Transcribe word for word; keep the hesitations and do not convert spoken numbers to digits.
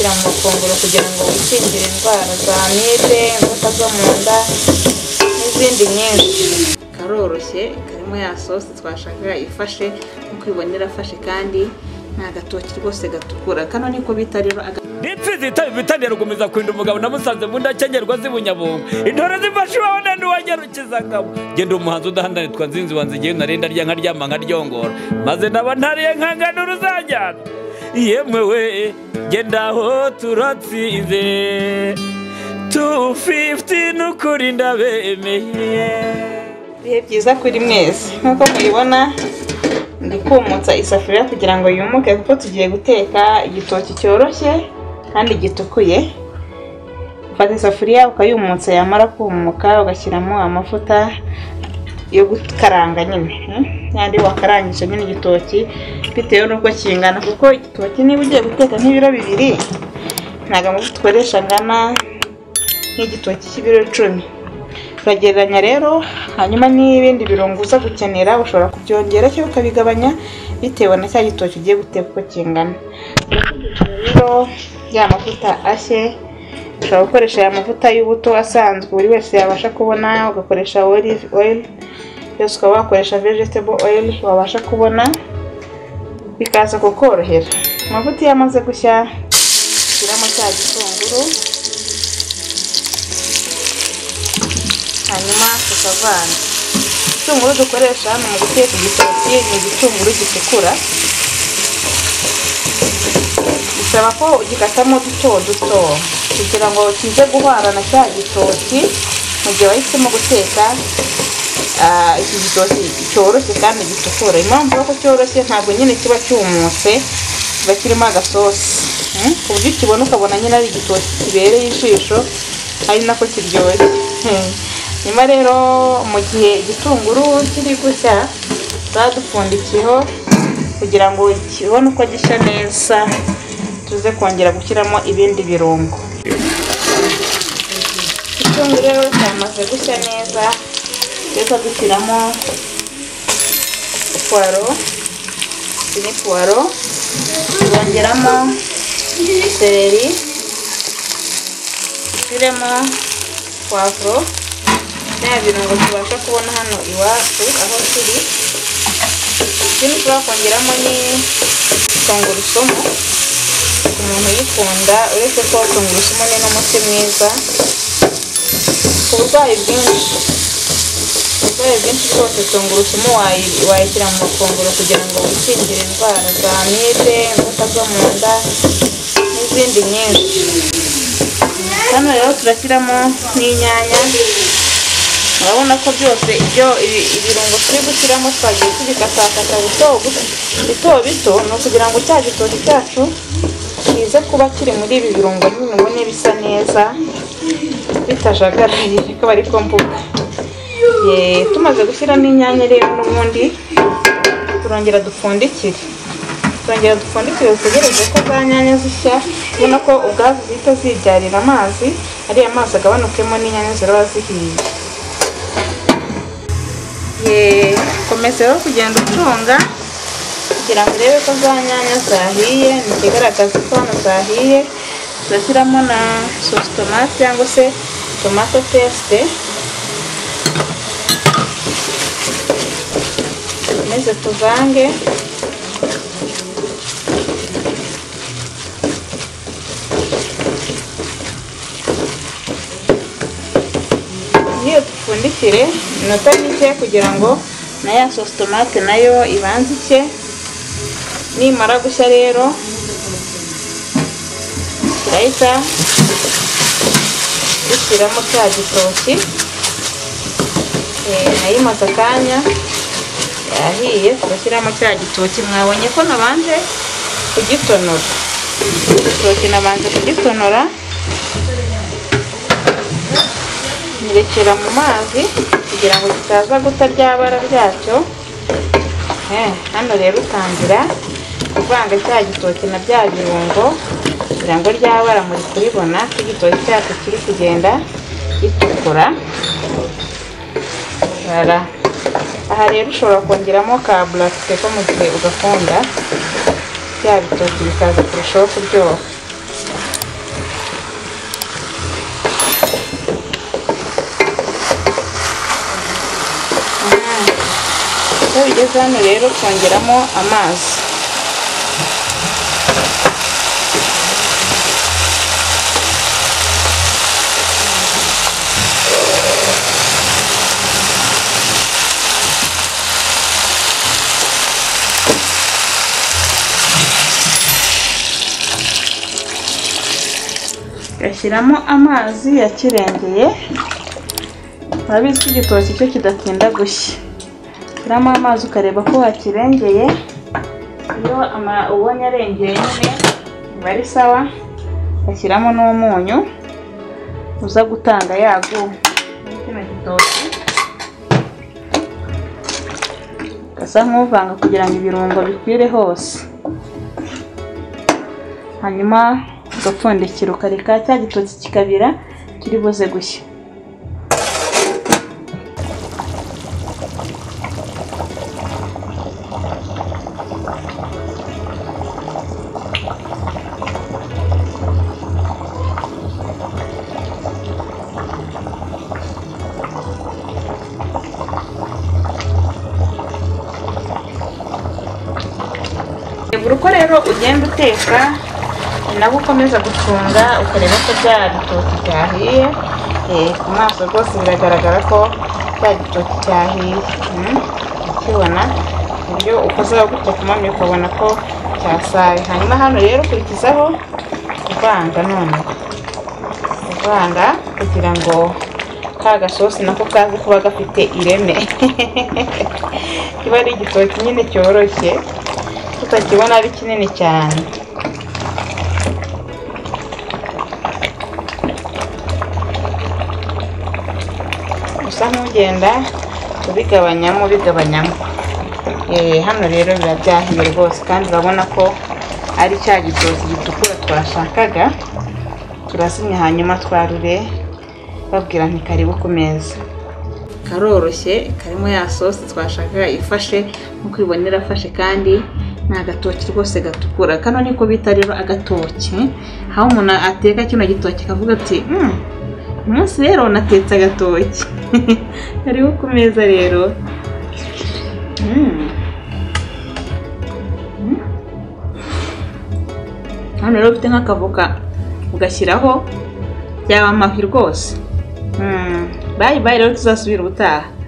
washyira mu mafunguro kugira ngo wikingire indwara za amibe, inzoka zo mu nda n'izindi nyinshi. Karoroshye, karimo ya sauce twashakaga ifashe, nkuko ibonera afashe kandi nta gatoki rwose gatukura. Kano niko bita rero Nipfizi itabitanira gukomeza kwinda umugabo namusanze mu ndacengerwa z'Ibunyabungo. Intore zifashe wabona nduwagerukizagabo. Genda umuhanzi udahandanitwa nzinzi wanzigiye narenda rya nka ryama nka ryongora. Maze naba ntariye nkangana uruzajyana. Yemwe we genda ho turatsinze. two fifty nukuri ndabemeye. Bihe byiza kuri mwese. Nkuko mubibona ndi kumutsa isafuriya kugira ngo yumuke kuko tugiye guteka igitoki cyoroshye kandi gitukuye. Ufata isafuriya ukayumutsa, yamara kumuka ugashyiramo amavuta yo gukaranga nyine. Yandi wakarangije nyine igitoki bitewe nuko kingana, kuko igitoki niba ugiye guteka nk'ibiro bibiri ntago amavuta ukoresha ngana nk'igitoki cy'ibiro icumi. Uragereranya rero, hanyuma n'ibindi birungo uza gukenera ushobora kubyongera cyangwa ukabigabanya bitewe na cya gitoki ugiye guteka uko kingana. Rero ya mavuta ashye, ushobora gukoresha aya mavuta y'ubuto asanzwe buri wese yabasha kubona, ugakoresha olive oil, yose ukaba wakoresha vegetable oil wabasha kubona, bikaza kukorohera. Amavuta yamaze gushya, ushyiramo cya gitunguru, hanyuma tukavanga. Igitunguru dukoresha hano mu guteka igitoki ni igitunguru gitukura. Bisaba ko ugikatamo duto duto kugira ngo kize guhwara na cya gitoki mu gihe wahisemo guteka iki gitoki cyoroshye kandi gitukura. Impamvu ko cyoroshye ntabwo nyine kiba cyumutse, kiba kirimo agasosi ku buryo ukibona ukabona nyine ari igitoki kibereye ijisho, ari nako kiryoshye. Nyuma rero mu gihe igitunguru kiri gushya badupfundikiyeho kugira ngo kibone uko gishya neza, tuze kongera gushyiramo ibindi birungo. Igitunguru rero cyamaze gushya neza, reka dushyiramo puwaro, izi ni puwaro, bongeramo seleri, dushyiremo puwavuro, nta birungo tubasha kubona hano iwacu aho turi. Ikindi tuba kongeramo ni tungurusumu ku muntu uyikunda, uretse ko tungurusumu ni n'umuti mwiza ku burwayi bwinshi. Uburwayi bwinshi bwose tungurusumu wayishyira mu mafunguro kugira ngo wikingire indwara za amibe, inzoka zo mu nda n'izindi nyinshi. Hano rero turashyiramo n'inyanya. Urabona ko byose ibyo ibirungo turi gushyiramo twagiye tubikatakata bito bito bito, no kugira ngo cya gitoki cyacu kize kuba kiri muri ibi birungo nyine ubone bisa neza bitajagaraye, ko bari ko mvuga. Ye tumaze gushyiramo inyanya rero n'ubundi turongera dupfundikire. Turongera dupfundikire tugereze ko za nyanya zishya, ubona ko ubwazo zihita zibyarira amazi, ariya mazi agabanukemo n'inyanya ziraba zihiye. Ye komeza rero kugenda ucunga kugira ngo urebe ko za nyanya zahiye. Ni ikigaragaza ko hano zahiye. Turashyiramo na sauce tomate cyangwa se tomato paste, maze tuvange. Iyo dupfundikire inota mike kugira ngo na ya sauce tomate nayo ibanze icye. Nimara gushya rero turahita dushyiramo cya gitoki. Nayo imaze akanya yahiye, tugashyiramo cya gitoki. Mwabonye ko nabanje kugitonora, igitoki nabanje kugitonora nirekera mu mazi kugira ngo kitaza guta ryabara ryacyo. Hano rero utangira kuvanga cya gitoki na bya birungo kugira ngo ryabara muri kuribona ko igitoki cyacu kiri kugenda gitukura. Aha rero ushobora kongeramo ka black pepper mu gihe ugakunda bya bitoki bikaza kurushaho kuryoha. iyo bigeze hano rero twongeramo amazi. Gashyiramo amazi yakirengeye. Urabizi ko igitoki cyo kidatinda gushya. Shyiramo amazi ukareba ko wakirengeye. Iyo ubonye arengeye nyine biba ari sawa. Gashyiramo n'umunyu uza gutanga yagu kino gitoki. Gasa nk'uvanga kugira ngo ibirungo bikwire hose. Hanyuma ugapfundikira ukareka cya gitoki kikabira kiri buze gushya. Buri uko rero ugenda uteka nabo ukomeza gucunga ukareba ko bya gitoki cyahiye. Ku maso rwose biragaragara ko bya gitoki cyahiye. Ukibona uburyo ukozeho gutya ku mami ukabona ko cyasaye. Hanyuma hano rero ukurikizaho kuvanga none. Kuvanga kugira ngo ka gasosi nako kaze kuba gafite ireme. Kiba ari igitoki nyine cyoroshye tutakibona ari kinini cyane. Usa nk'ugenda ubigabanyamo ubigabanyamo. Hano rero biba byahiye rwose kandi urabona ko ari cya gitoki gitukura twashakaga. Turasinya hanyuma twarure babwira nti karibu ku meza. Karoroshye karimo ya sosi twashakaga ifashe nkuko ibonera afashe kandi ni agatoki rwose gatukura. Kano niko bita rero agatoki. Aho umuntu ateka kino gitoki kavuga ati umunsi rero natetse agatoki. Karibu ku meza rero. Hano rero ufite nk'akavoka ugashyiraho byaba amafi rwose. Bye bye rero tuzasubira ubutaha.